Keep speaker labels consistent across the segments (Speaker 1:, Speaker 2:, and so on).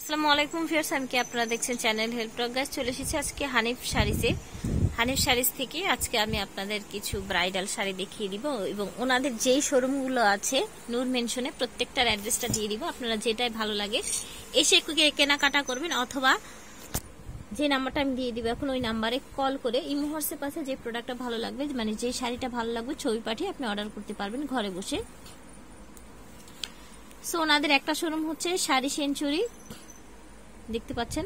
Speaker 1: আসসালামু আলাইকুম ভিউয়ার্স, আমি কি আপনারা দেখছেন চ্যানেল হেল্প টক। গাইস, চলে এসেছি আজকে হানিফ শাড়িজ থেকে। আজকে আমি আপনাদের কিছু ব্রাইডাল শাড়ি দেখিয়ে দিব এবং ওনাদের যেই শোরুমগুলো আছে নূর মেনশনে প্রত্যেকটার অ্যাড্রেসটা দিয়ে দিব। আপনারা যেটাই ভালো লাগে এসে কেনাকাটা করবেন, অথবা যে নাম্বারটা আমি দিয়ে দিব এখন ওই নাম্বারে কল করে ইমো হোয়াটসঅ্যাপ আছে, যে প্রোডাক্টটা ভালো লাগবে, মানে যে শাড়িটা ভালো লাগবে ছবি পাঠিয়ে আপনি অর্ডার করতে পারবেন ঘরে বসে। সো ওনাদের একটা শোরুম হচ্ছে শাড়ি সেঞ্চুরি, দেখতে পাচ্ছেন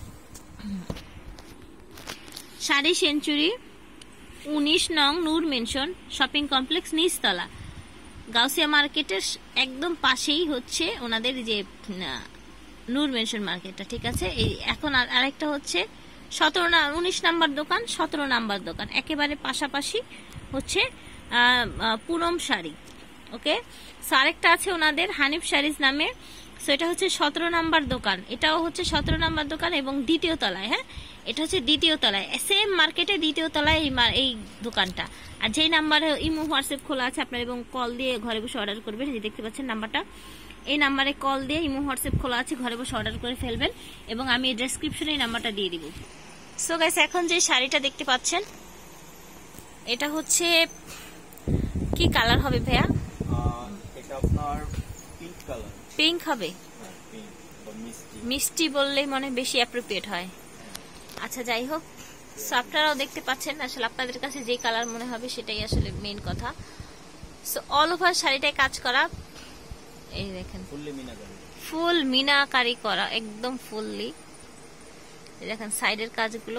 Speaker 1: শাড়ি সেঞ্চুরি 19 নং নূর মেনশন শপিং কমপ্লেক্স, নিচতলা, গাউসিয়া মার্কেটের একদম পাশেই হচ্ছে ওনাদের যে নূর মেনশন মার্কেটটা। ঠিক আছে, এই এখন আরেকটা হচ্ছে 19 নাম্বার দোকান, 17 নাম্বার দোকান, একেবারে পাশাপাশি হচ্ছে পুনম শাড়ি। ওকে, আরেকটা আছে ওনাদের হানিফ শাড়িজ নামে। সো এটা হচ্ছে 17 নাম্বার দোকান, এটাও হচ্ছে 17 নাম্বার দোকান এবং দ্বিতীয় তলায়। হ্যাঁ, এটা হচ্ছে দ্বিতীয় তলায়, সেম মার্কেটে দ্বিতীয় তলায় এই দোকানটা। আর যেই নাম্বারে ইমো হোয়াটসঅ্যাপ খোলা আছে আপনার, এবং কল দিয়ে ঘরে বসে অর্ডার করবেন। যে দেখতে পাচ্ছেন নাম্বারটা, এই নাম্বারে কল দিয়ে ইমো হোয়াটসঅ্যাপ খোলা আছে, ঘরে বসে অর্ডার করে ফেলবেন এবং আমি ডেসক্রিপশনে এই নাম্বারটা দিয়ে দিব। সো গাইস, এখন যে শাড়িটা দেখতে পাচ্ছেন এটা হচ্ছে কি কালার হবে ভাইয়া?
Speaker 2: এটা আপনার পিঙ্ক কালার।
Speaker 1: পিঙ্ক হবে?
Speaker 2: মিষ্টি
Speaker 1: মিষ্টি বললেই মনে বেশি অ্যাপ্রোপ্রিয়েট হয়। আচ্ছা, যাই হোক, সো আপনারাও দেখতে পাচ্ছেন, আসলে আপনাদের কাছে যে কালার মনে হবে সেটাই আসলে মেইন কথা। সো অল ওভার শাড়িটায় কাজ করা, এই দেখেন ফুল মিনাকারি করা, একদম ফুললি। দেখেন সাইডের কাজগুলো।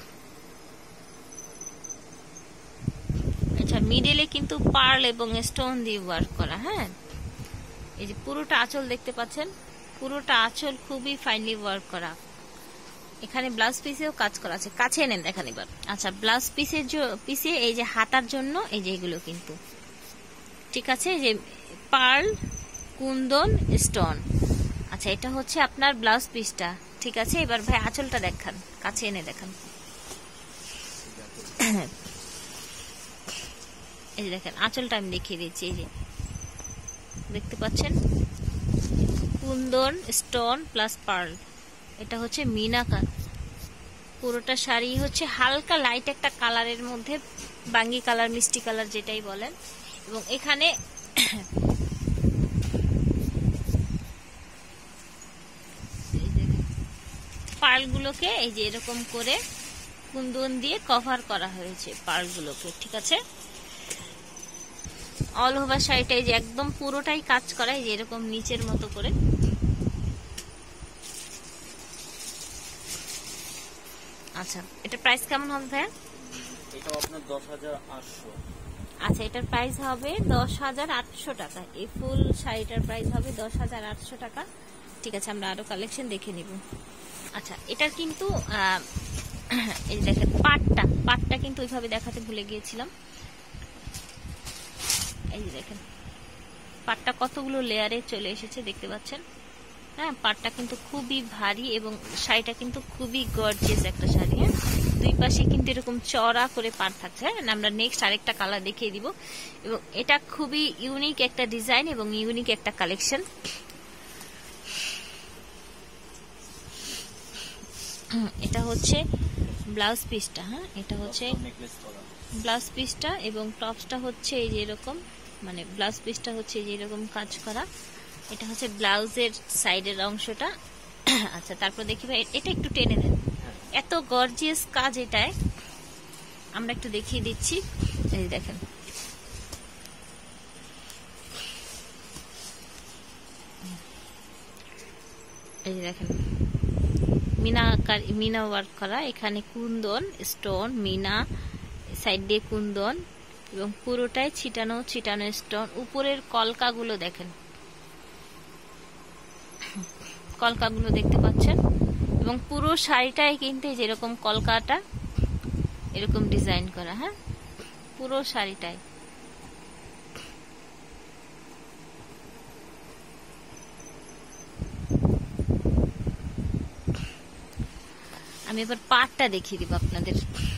Speaker 1: আচ্ছা, মিডলে কিন্তু পার্ল এবং স্টোন দিয়ে ওয়ার্ক করা। হ্যাঁ, এই যে পুরোটা আঁচল দেখতে পাচ্ছেন, পুরোটা আঁচল খুবই ফাইনলি ওয়ার্ক করা। এখানে ব্লাউজ পিসেও কাজ করা আছে, কাছে এনেন দেখেন এবার। আচ্ছা, ব্লাউজ পিসে এই যে হাতার জন্য এই যে এগুলো কিন্তু ঠিক আছে, যে পার্ল, কুন্দন, স্টোন। আচ্ছা, এটা হচ্ছে আপনার ব্লাউজ পিসটা। ঠিক আছে, এবার ভাই আঁচলটা দেখান, কাছে এনে দেখান। এই যে দেখেন আঁচলটা আমি দেখিয়ে দিচ্ছি, এই যে দেখতে পাচ্ছেন কুন্দন, স্টোন প্লাস পার্ল। এটা হচ্ছে মিনাকার। পুরোটা শাড়ি হচ্ছে হালকা লাইট একটা কালারের মধ্যে, বাঙ্গি কালার, মিষ্টি কালার যেটাই বলেন। এবং এখানে পার্লগুলোকে এই যে এরকম করে কুন্দন দিয়ে কভার করা হয়েছে পার্লগুলোকে। ঠিক আছে, অল ওভার শাড়িটা এই যে একদম পুরোটাই কাজ করা, এই যে এরকম নিচের মতো করে। আচ্ছা, এটা প্রাইস কেমন হবে ভাইয়া?
Speaker 2: এটা আপনার 10,800।
Speaker 1: আচ্ছা, এটার প্রাইস হবে 10,800 টাকা। এই ফুল শাড়িটার প্রাইস হবে 10,800 টাকা। ঠিক আছে, আমরা আরো কালেকশন দেখে নিব। আচ্ছা, এটার কিন্তু এই দেখেন পাটটা কিন্তু ওইভাবে দেখাতে ভুলে গিয়েছিলাম। এই যে দেখেন পাটটা কতগুলো লেয়ারে চলে এসেছে, দেখতে পাচ্ছেন। হ্যাঁ, পাটটা কিন্তু খুবই ভারী এবং শাড়িটা কিন্তু খুবই গর্জিয়াস একটা শাড়ি। হ্যাঁ, দুই পাশে কিন্তু এরকম চড়া করে পাট থাকছে। হ্যাঁ, আমরা নেক্সট আরেকটা কালার দেখিয়ে দিব। এবং এটা খুবই ইউনিক একটা ডিজাইন এবং ইউনিক একটা কালেকশন। এটা হচ্ছে ব্লাউজ পিসটা। হ্যাঁ, এটা হচ্ছে ব্লাউজ পিসটা এবং টপসটা হচ্ছে এই যে এরকম, মানে ব্লাউজ পিসটা হচ্ছে এই যে এরকম কাজ করা। এটা হচ্ছে ব্লাউজের সাইডের অংশটা। আচ্ছা, তারপর দেখি ভাই এটা একটু টেনে দেন, এত গর্জিয়াস কাজ এটায়। আমরা একটু দেখিয়ে দিচ্ছি, এই দেখেন। এই যে দেখেন মিনা ওয়ার্ক করা, এখানে কুন্দন, স্টোন, মিনা, সাইড দিয়ে কুন্দন এবং পুরোটাই ছিটানো স্টোন। উপরের কলকাগুলো দেখেন, কলকাগুলো দেখতে পাচ্ছেন। এবং পুরো শাড়িটাই কিন্তু যেরকম কলকাটা এরকম ডিজাইন করা। হ্যাঁ, পুরো শাড়িটাই। আমি এবার পাটটা দেখিয়ে দিব আপনাদের।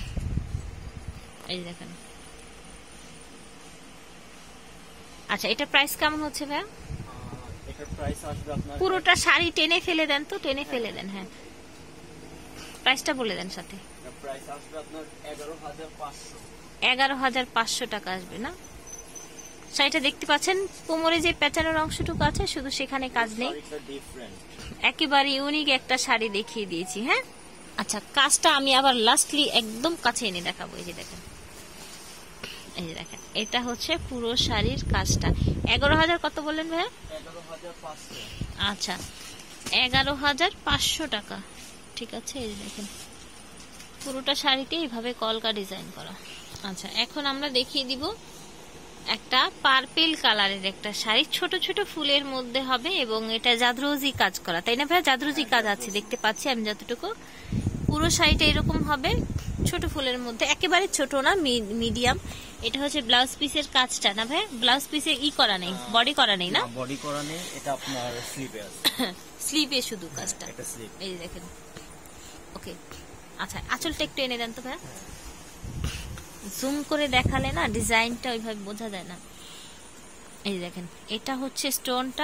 Speaker 1: এই দেখেন। আচ্ছা, এটা প্রাইস কেমন হচ্ছে ভাইয়া?
Speaker 2: এটার প্রাইস আসবে আপনার
Speaker 1: পুরোটা শাড়ি টেনে ফেলে দেন তো, টেনে ফেলে দেন। হ্যাঁ, প্রাইসটা বলে দেন সাথে।
Speaker 2: এটার প্রাইস আসবে আপনার 11,500।
Speaker 1: 11,500 টাকা আসবে না? শাড়িটা দেখতে পাচ্ছেন, কোমরে যে পেঁচানোর অংশটুকু আছে শুধু সেখানে কাজ নেই।
Speaker 2: শাড়িটা ডিফারেন্ট,
Speaker 1: একেবারে ইউনিক একটা শাড়ি দেখিয়ে দিয়েছি। হ্যাঁ, আচ্ছা কাজটা আমি আবার লাস্টলি একদম কাছে এনে দেখাবো। এই যে দেখেন, এই যে দেখেন, এটা হচ্ছে পুরো শাড়ির কাজটা। 11,000 কত বললেন ভাইয়া?
Speaker 2: 11,500।
Speaker 1: আচ্ছা, 11,500 টাকা। ঠিক আছে, এই যে দেখেন পুরোটা শাড়িতে এইভাবে কলকা ডিজাইন করা। আচ্ছা, এখন আমরা দেখিয়ে দিব একটা পার্পেল কালারের একটা শাড়ি, ছোট ছোট ফুলের মধ্যে হবে এবং এটা জাদরোজি কাজ করা, তাই না ভাইয়া? জাদরোজি কাজ আছে দেখতে পাচ্ছি আমি যতটুকু। পুরো শাড়িটা এরকম হবে, ছোট ফুলের মধ্যে, একেবারে ছোট না, মিডিয়াম। এটা হচ্ছে ব্লাউজ পিসের কাজটা না ভাই? ব্লাউজ পিসে ই করা নেই, বডি করা নেই না?
Speaker 2: বডি করা নেই, এটা আপনার স্লিভে আছে।
Speaker 1: স্লিভে শুধু কাজটা।
Speaker 2: এটা স্লিভ।
Speaker 1: এই দেখেন, ওকে। আচ্ছা, আঁচলটা একটু এনে দেন তো ভাই। জুম করে দেখালে না ডিজাইনটা ওইভাবে বোঝা যায় না। এই দেখেন, এটা হচ্ছে স্টোনটা,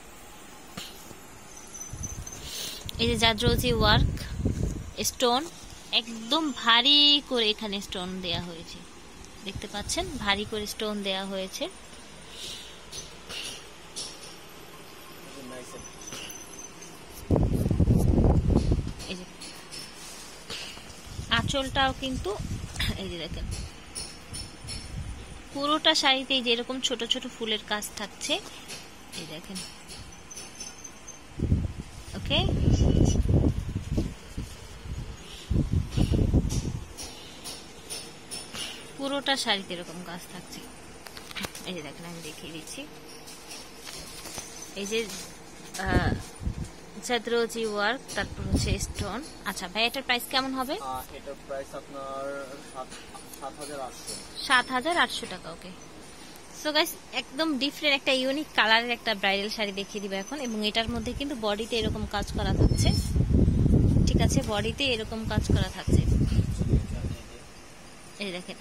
Speaker 1: এই যে জাদরোজি ওয়ার্ক স্টোন, একদম ভারী করে এখানে স্টোন দেয়া হয়েছে, দেখতে পাচ্ছেন ভারী করে স্টোন দেয়া হয়েছে। এই যে আঁচলটাও কিন্তু এই যে দেখেন, পুরোটা শাড়িতে যেরকম ছোট ছোট ফুলের কাজ থাকছে, এই দেখেন। ওকে, পুরোটা শাড়িতে এরকম কাজ থাকছে। এই যে দেখেন, আমি দেখিয়ে দিচ্ছি। এই যে জাদরোজি ওয়ার্ক, তারপর হচ্ছে স্টোন। আচ্ছা ভাই, এটার প্রাইস কেমন হবে?
Speaker 2: এটার প্রাইস আপনার 7,800।
Speaker 1: 7,800 টাকা। ওকে, সো গাইস, একদম ডিফারেন্ট একটা ইউনিক কালারের একটা ব্রাইডাল শাড়ি দেখিয়ে দিব এখন। এবং এটার মধ্যে কিন্তু বডিতে এরকম কাজ করা থাকছে, ঠিক আছে? বডিতে এরকম কাজ করা থাকছে। এই দেখেন,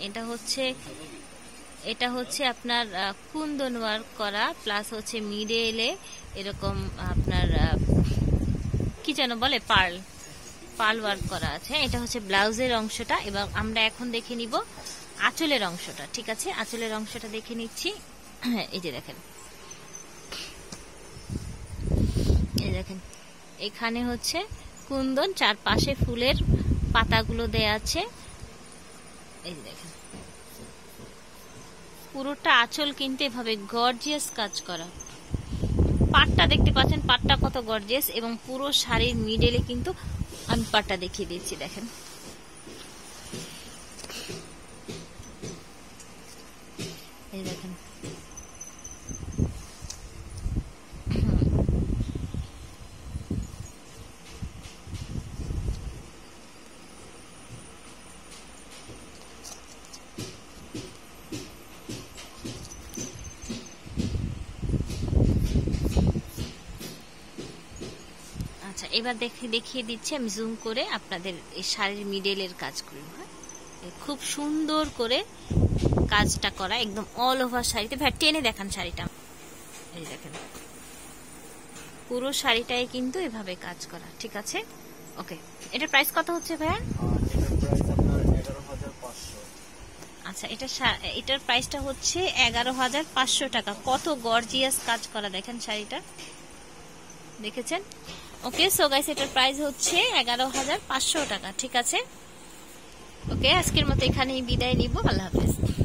Speaker 1: এটা হচ্ছে আপনার কুন্দন ওয়ার্ক করা, প্লাস হচ্ছে মিডলে এরকম আপনার কি যেন বলে, পার্ল ওয়ার্ক করা আছে। এটা হচ্ছে ব্লাউজের অংশটা। এবং আমরা এখন দেখে নিব আঁচলের অংশটা, ঠিক আছে? আঁচলের অংশটা দেখে নিচ্ছি। এই যে দেখেন, এই দেখেন, এখানে হচ্ছে কুন্দন, চারপাশে ফুলের পাতাগুলো দেয়া আছে। এই যে দেখেন, পুরোটা আঁচল কিন্তু এভাবে গর্জিয়াস কাজ করা। পাটটা দেখতে পাচ্ছেন, পাটটা কত গর্জিয়াস। এবং পুরো শাড়ির মিডলে কিন্তু আমি পাটটা দেখিয়ে দিচ্ছি, দেখেন। এই দেখেন, এবার দেখিয়ে দিচ্ছি আমি জুম করে আপনাদের এই শাড়ির মিডলের কাজ করি। খুব সুন্দর করে কাজটা করা, একদম অল ওভার শাড়িতে। ভাই টেনে দেখান শাড়িটা। এই দেখেন, পুরো শাড়িটাই কিন্তু এভাবে কাজ করা, ঠিক আছে? ওকে, এটার প্রাইস কত হচ্ছে ভাইয়া?
Speaker 2: এটার প্রাইস আপনার 11,500।
Speaker 1: আচ্ছা, এটার প্রাইসটা হচ্ছে 11,500 টাকা। কত গর্জিয়াস কাজ করা দেখেন শাড়িটা, দেখেছেন? ওকে, সো গাইস, এটার প্রাইস হচ্ছে 11,500 টাকা, ঠিক আছে? ওকে, আজকের মতো এখানেই বিদায় নিব। আল্লাহ হাফেজ।